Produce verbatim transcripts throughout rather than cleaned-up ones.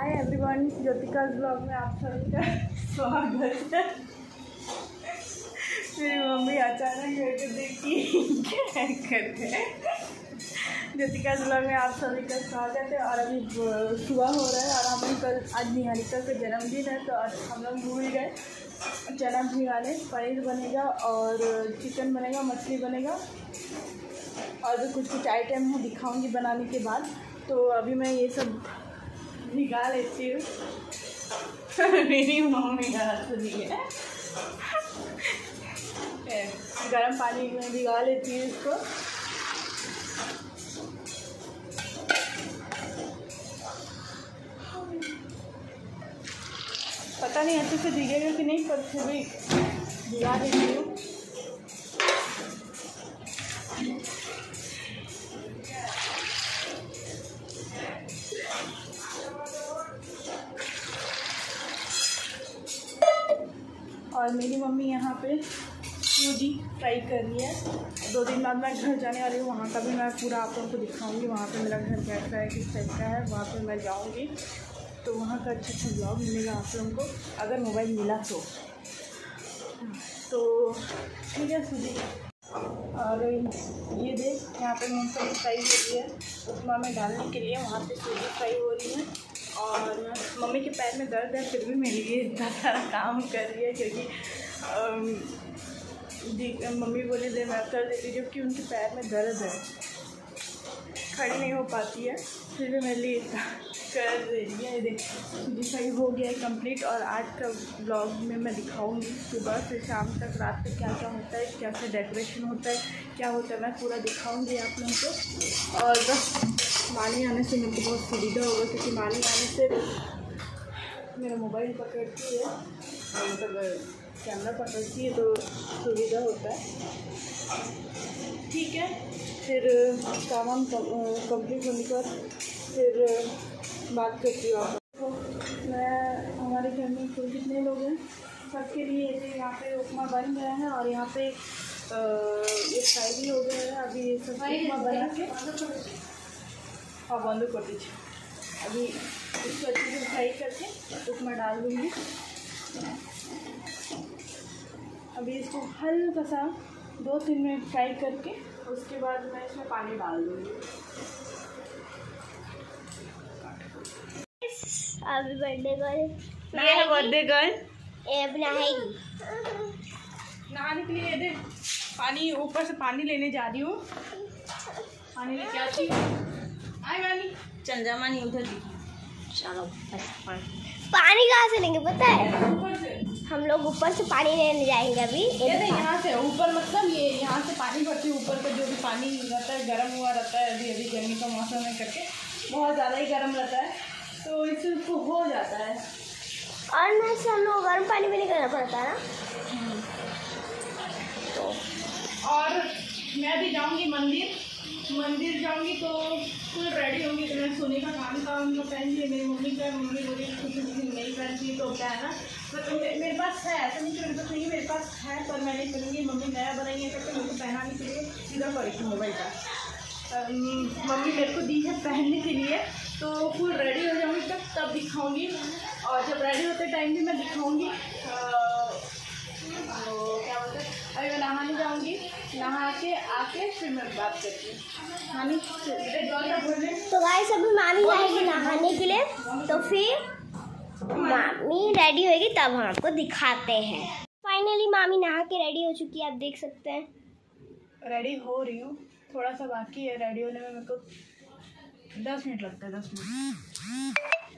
Hi everyone, Jyotika blog में आप सभी का स्वागत है। मेरी मम्मी अचानक मेरे को देखी क्या करते हैं। ज्योतिका ब्लॉग में आप सभी का स्वागत है। और अभी सुबह हो रहा है और हम कल आज निहारिका का जन्मदिन है, तो आज हम लोग भूल गए चना भिगाने। पनीर बनेगा और चिकन बनेगा, मछली बनेगा और भी कुछ कुछ आइटम है, दिखाऊंगी बनाने के बाद। तो अभी मैं ये सब भिगा लेती हूँ। मेरी मम्मी हाथ दी है, गर्म पानी में भिगा लेती हूँ इसको। पता नहीं अच्छे से भीगेगा कि नहीं, पर फिर भी भिगा देती हूँ। और मेरी मम्मी यहाँ पे सूजी फ्राई कर रही है। दो दिन बाद मैं घर जाने वाली हूँ, वहाँ का भी मैं पूरा आप लोगों को दिखाऊंगी। वहाँ पे मेरा घर कैसा है, किस टाइप का है, वहाँ पे मैं जाऊँगी तो वहाँ का अच्छा अच्छा ब्लॉग मिलेगा आप लोगों को, अगर मोबाइल मिला तो। तो ठीक है सूजी। और ये देख, यहाँ पे मूँगफली फ्राई हो रही है उपमा में डालने के लिए, वहाँ पे सूजी फ्राई हो रही है। और मम्मी के पैर में दर्द है, फिर भी मेरे लिए इतना सारा काम कर रही है, क्योंकि मम्मी बोले दे मैं कर देती हूँ, जबकि उनके पैर में दर्द है, खड़ी नहीं हो पाती है, फिर भी मेरे लिए इतना कर रही है। देख सूजी फ्राई हो गया है कंप्लीट। और आज का ब्लॉग में मैं दिखाऊंगी सुबह से शाम तक, रात तक क्या क्या होता है, कैसे डेकोरेशन होता है, क्या होता है, मैं पूरा दिखाऊंगी आप लोगों को। और बस मानी आने से मेरे को बहुत सुविधा होगा, क्योंकि मानी आने से मेरा मोबाइल पकड़ती है, मतलब कैमरा पकड़ती है, तो सुविधा होता है। ठीक है, फिर काम वाम कंप्लीट होने के बाद फिर बात करती हूँ आपको। मैं हमारे घर में कुल कितने लोग हैं, सबके लिए यहाँ पे उपमा बन गया है। और यहाँ पे ये फ्राई भी हो गया है। अभी ये सब उपमा बना के हाँ बंद कर दीजिए। अभी इसको अच्छे से फ्राई करके उपमा डाल दूँगी। अभी इसको हल्का सा दो तीन मिनट फ्राई करके उसके बाद मैं इसमें पानी डाल दूँगी। अभी बर्थडे गर्ल, ये है बर्थडे गर्ल, ये बनाएगी। नहाने के लिए दे पानी, ऊपर से पानी लेने जा रही हूँ। पानी लेके आती हूँ। आए मानी, चल जा मानी उधर दी। चलो पानी कहाँ से लेंगे पता है? ऊपर से हम लोग ऊपर से पानी लेने जाएंगे अभी। ये दे यहाँ से ऊपर, मतलब ये यहाँ से पानी भरती है। ऊपर का जो भी पानी रहता है गर्म हुआ रहता है, अभी अभी गर्मी का मौसम में करके बहुत ज़्यादा ही गर्म रहता है, तो इससे उसको हो जाता है। और मैं से हम लोग गर्म पानी में नहीं करना पड़ता है ना। तो और मैं भी जाऊंगी मंदिर मंदिर जाऊंगी तो फुल रेडी होंगी। तो मैं सोने का काम का उनको पहन लिया। मेरी मम्मी का मम्मी बोली कुछ नहीं पहनती, तो क्या है ना, मतलब मेरे पास है, ऐसा नहीं कि मेरे पास नहीं, मेरे पास है, पर मैं नहीं पहनूंगी। मम्मी नया बनाई है करके मेरे को पहनाने के लिए सीधा पड़ी थी मोबाइल का। मम्मी मेरे को दी है पहनने के लिए, तो फुल रेडी हो जाऊँगी तब तब दिखाऊंगी। और जब रेडी होते टाइम भी मैं दिखाऊंगी। तो क्या बोलते हैं, अभी मैं नहाने जाऊंगी, नहा के आके फिर मैं बात करती हूँ। नानी तो गाइस अभी मामी जाएगी नहाने के लिए, तो फिर मामी रेडी होगी तब हम आपको दिखाते हैं। फाइनली मामी नहा के रेडी हो चुकी है, आप देख सकते हैं। रेडी हो रही हूँ, थोड़ा सा बाकी है रेडी होने में। मेरे को दस मिनट लगता है, दस मिनट।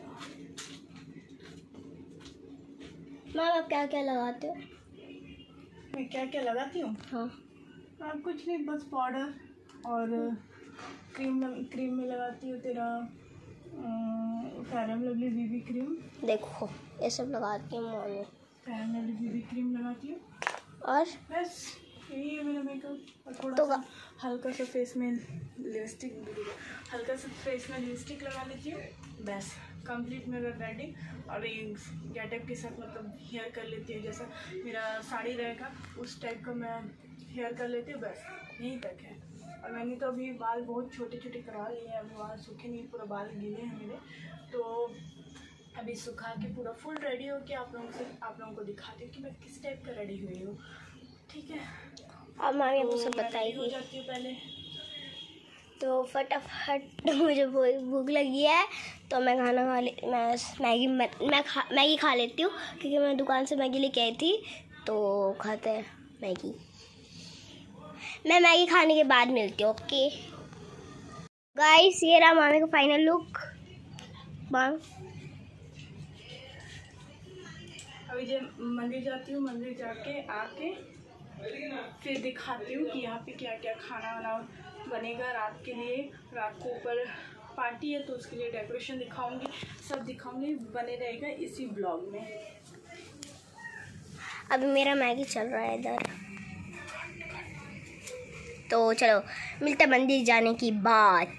मैम आप क्या क्या लगाते हो? मैं क्या क्या लगाती हूँ? हाँ आ, कुछ नहीं, बस पाउडर और क्रीम क्रीम में लगाती हूँ तेरा fair and lovely BB cream. देखो ये सब लगाती हूँ mummy, fair and lovely BB cream लगाती हूँ, और बस यही है मेरा मेकअप। और थोड़ा तो सा हल्का सा फेस में लिपस्टिक हल्का सा फेस में लिपस्टिक लगा लेती हूँ, बस कंप्लीट मेरा रेडी। और ये गेटअप के साथ मतलब हेयर कर लेती हूँ, जैसा मेरा साड़ी रहेगा उस टाइप का मैं हेयर कर लेती हूँ, बस यहीं तक है। और मैंने तो अभी बाल बहुत छोटे छोटे करा लिए हैं, अभी बाल सूखे नहीं, पूरा बाल गीले हैं मेरे। तो अभी सुखा के पूरा फुल रेडी हो के आप लोगों से आप लोगों को दिखाती हूँ कि मैं किस टाइप का रेडी हुई हूँ। ठीक है, अब मामी आपको तो सब मैं बताएगी। हो जाती हूँ पहले तो फटाफट मुझे भूख लगी है तो मैं खाना खा ले मैं मैगी मैं, मैं खा मैगी खा लेती हूँ क्योंकि मैं दुकान से मैगी लेके आई थी। तो खाते हैं मैगी। मैं मैगी खाने के बाद मिलती हूँ। ओके गाइस, ये रहा मामी का फाइनल लुक। बाय। अभी जब मंदिर जाती हूँ, मंदिर जाके आके फिर दिखाती हूँ कि यहाँ पे क्या क्या खाना वाना बनेगा रात के लिए। रात को ऊपर पार्टी है तो उसके लिए डेकोरेशन दिखाऊंगी, सब दिखाऊंगी, बने रहेगा इसी ब्लॉग में। अभी मेरा मैगी चल रहा है इधर। तो चलो मिलते मंदिर जाने की बाद।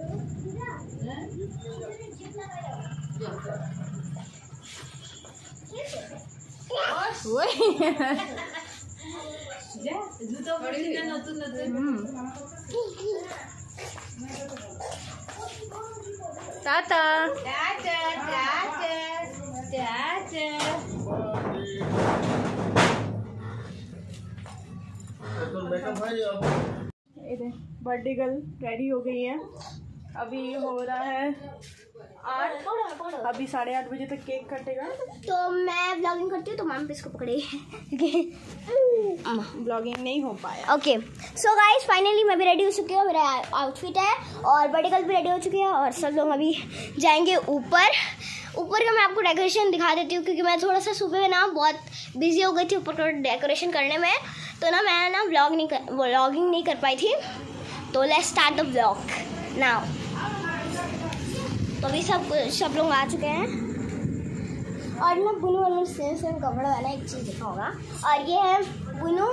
टाटा बर्थडे गर्ल रेडी हो गई है। अभी हो रहा है आठ, अभी साढ़े आठ बजे तक केक कटेगा। तो मैं ब्लॉगिंग करती हूँ तो माम पे इसको पकड़े ब्लॉगिंग नहीं हो पाया। ओके सो गाइस, फाइनली मैं भी रेडी हो चुकी हूँ। मेरा आउटफिट है और बर्थडे गर्ल भी रेडी हो चुकी है और सब लोग अभी जाएंगे ऊपर। ऊपर का मैं आपको डेकोरेशन दिखा देती हूँ क्योंकि मैं थोड़ा सा सुबह ना बहुत बिजी हो गई थी ऊपर का डेकोरेशन करने में, तो ना मैं ना व्लॉग नहीं कर व्लॉगिंग नहीं कर पाई थी। तो let's start the vlog now. तो अभी सब सब लोग आ चुके हैं और ना बुनू और सेम सेम कपड़ा वाला एक चीज़ दिखाऊंगा। और ये है बुनू,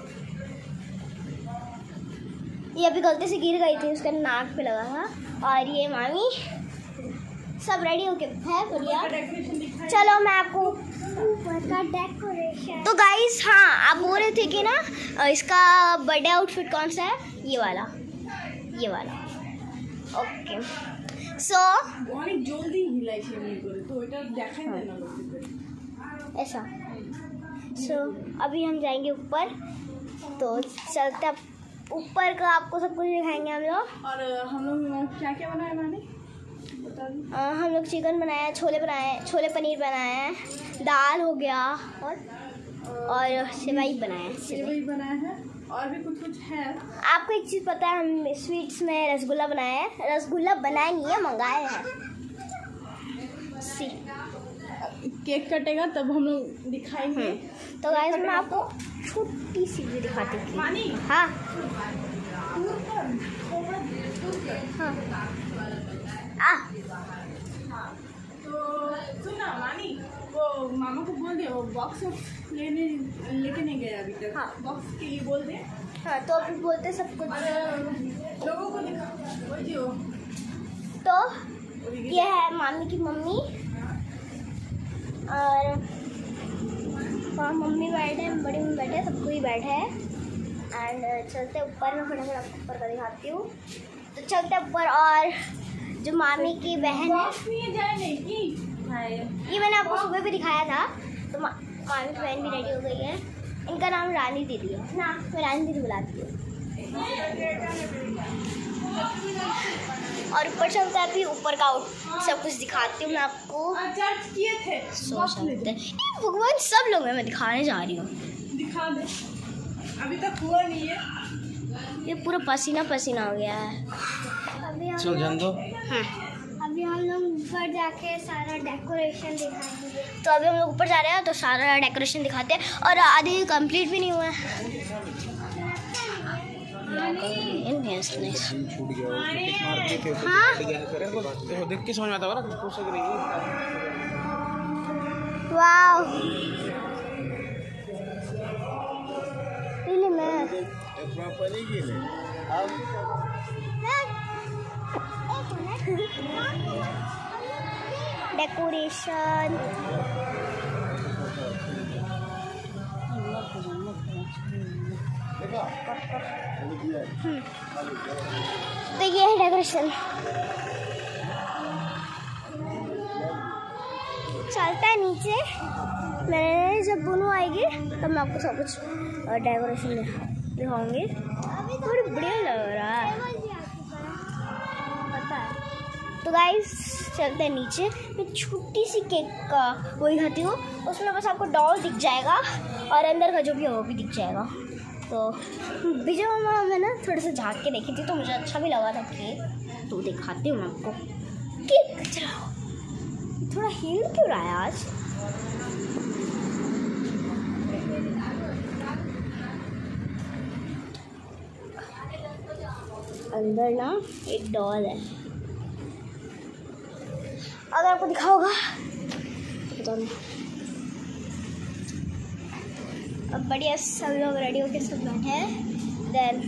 ये अभी गलती से गिर गई थी, उसका नाक पे लगा था। और ये मामी सब रेडी होके है बढ़िया। चलो मैं आपको ऊपर का डेकोरेशन। तो गाइस हाँ, आप बोल रहे थे कि ना इसका बर्थडे आउटफिट कौन सा है? ये वाला, ये वाला। ओके सो অনেক জলদি হিলাইছে এমনি করে, তো এটা দেখাই যায় না লোকদের ऐसा। सो so, अभी हम जाएंगे ऊपर, तो चलते ऊपर का आपको सब कुछ दिखाएंगे हम लोग। और हम लोग क्या क्या बनाए मैंने बता दी। हम लोग चिकन बनाए, छोले बनाए, छोले पनीर बनाए हैं, दाल हो गया और और सेवई बनाए सेवई बनाया है और भी कुछ कुछ है। आपको एक चीज़ पता है, हम स्वीट्स में रसगुल्ला बनाए हैं। रसगुल्ला बनाए नहीं है, मंगाए हैं। सी केक कटेगा तब हम लोग दिखाएंगे। तो गाइस मैं आपको छोटी सी भी दिखाती हूँ। हाँ हाँ आ तो सुना मानी, वो मामा को बोल दे वो बॉक्स लेने लेके नहीं गया अभी तक। हाँ बॉक्स के लिए बोल दे। हाँ तो अभी बोलते सब कुछ लोगों को दिखा वो जो। तो ये है मामी की मम्मी और वहाँ मम्मी बैठे हैं, बड़ी मम्मी बैठे हैं, सब कोई बैठे हैं। एंड चलते ऊपर में फटाफट आपको ऊपर का दिखाती हूँ। तो चलते ऊपर और जो मामी की बहन है, ये मैंने आपको सुबह भी दिखाया था। तो मा, मामी की बहन भी रेडी हो गई है। इनका नाम रानी दीदी है ना, मैं रानी दीदी बुलाती हूँ। और ऊपर चलता है, अभी ऊपर का सब कुछ दिखाती हूँ मैं आपको। चर्च किए थे सो सकते भगवान सब लोग हैं, मैं दिखाने जा रही हूँ। दिखा दे, अभी तक हुआ नहीं है। ये पूरा पसीना पसीना हो गया है। अभी हम लोग हाँ अभी हम लोग ऊपर जाके सारा डेकोरेशन दिखाएंगे। तो अभी हम लोग ऊपर जा रहे हैं तो सारा डेकोरेशन दिखाते हैं और आधे कंप्लीट भी नहीं हुआ है। देख के समझ में आता है वाओ really मैं डेकोरेशन तो ये है डेकोरेशन। चलता है नीचे। मैंने जब दोनों आएंगे तब मैं आपको सब कुछ डेकोरेशन दिखाऊंगी। थोड़ी बढ़िया लग रहा है पता है। तो गाइस चलते हैं नीचे। मैं छोटी सी केक का वही खाती हूँ, उसमें बस आपको डॉल दिख जाएगा और अंदर का जो भी है वो भी दिख जाएगा। तो विजय मामा मैं ना थोड़ा सा झाँक के देखी थी तो मुझे अच्छा भी लगा था केक, तो दिखाती हूँ मैं आपको। केक चलाओ, थोड़ा हिल क्यों रहा है आज? अंदर ना एक डॉल है, अगर आपको दिखा होगा तो बता दो। अब बढ़िया सब लोग रेडी होके सब बैठे हैं। देन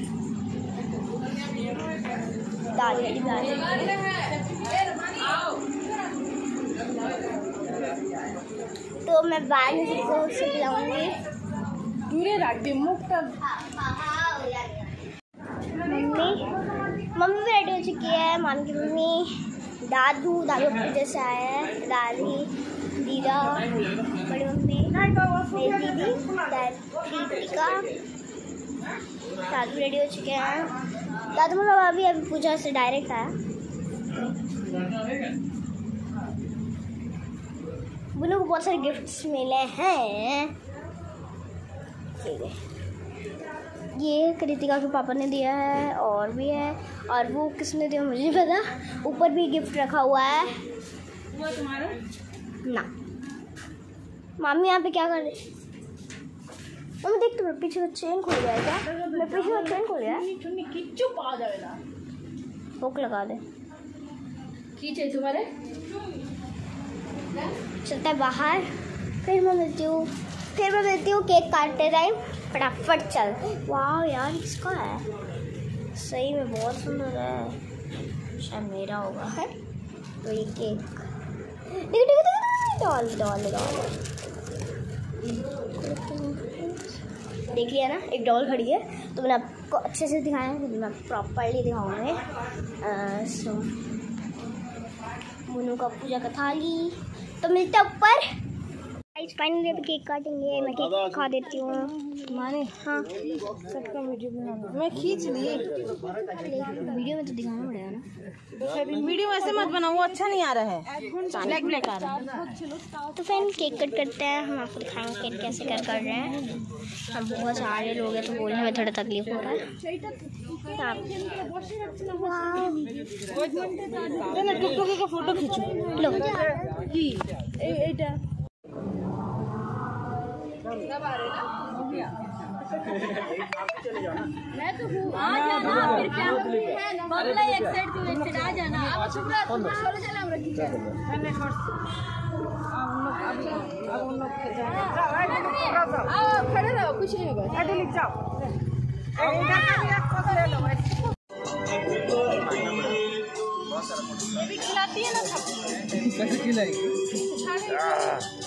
दादी रेडी दादी तो मैं बाद में सबको खिलाऊंगी। मम्मी मम्मी भी रेडी हो चुकी है। मामी की मम्मी, दादू दादू अपने जैसे आए हैं, दादी, दीदा, बड़ी मम्मी, मेरी दीदी, कृतिका, दादू रेडी हो चुके हैं। दादू मतलब अभी अभी पूजा से डायरेक्ट आया। बुनू को बहुत सारे गिफ्ट्स मिले हैं। ठीक है, ये कृतिका के पापा ने दिया है और भी है, और वो किसने दिया मुझे नहीं पता। ऊपर भी गिफ्ट रखा हुआ है। वो तुम्हारा ना। मामी यहाँ पे क्या कर रही? मम्मी देख तो पीछे का चेन खुल गया है क्या? मैं पीछे का चेन खुल गया है। चुप आ जाएगा, हुक लगा दे। खींचे तुम्हारे चलता है बाहर। फिर मैं मिलती हूँ फिर मैं मिलती हूँ केक काटते टाइम। फटाफट चल। वाह यार इसका है, सही में बहुत सुंदर है, शायद मेरा होगा है। तो ये केक देखो देखो देखो, डॉल डॉल डॉल देख लिया ना, एक डॉल खड़ी है। तो मैंने आपको अच्छे से दिखाया है, मैं प्रॉपरली दिखाऊंगी। सो मुनू का पूजा का थाली। तो मिलता ऊपर। फाइनली अभी केक काटेंगे। मैं केक खा देती हूँ। तुम्हारे हाँ सबका वीडियो बनाना मैं खींच ली। वीडियो में तो दिखाना पड़ेगा ना। वीडियो ऐसे मत बनाओ, वो अच्छा नहीं आ रहा है, ब्लैक ब्लैक आ रहा है। तो फ्रेंड केक कट करते हैं। हम आपको दिखाएंगे केक कैसे कट कर रहे हैं। हम बहुत सारे लोग हैं तो बोलने में थोड़ा तकलीफ हो रहा है। टुकटुकी का फोटो खींचो लो। मैं तो हूँ, आ जाना फिर क्या बगला एक साइड टू एक साइड आ जाना। अब शुक्र तुम छोड़ चला हम रखी है मैंने छोड़ अब उन लोग अभी अब उन लोग के जाओ आओ खड़े रहो, कुछ नहीं होगा। अरे लिख जाओ, इधर का भी आप सब ले लो। ये भी खिलाती है ना, सब कैसे खिलाई।